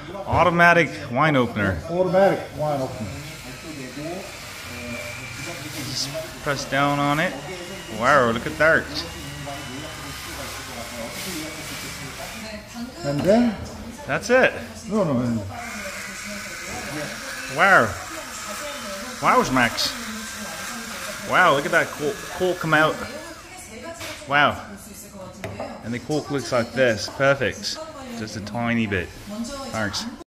Automatic wine opener. Automatic wine opener. Just press down on it. Wow, look at that. And then? That's it. No. Wow. Wow's Max. Wow, look at that cork come out. Wow. And the cork looks like this. Perfect. Just a tiny bit. Thanks.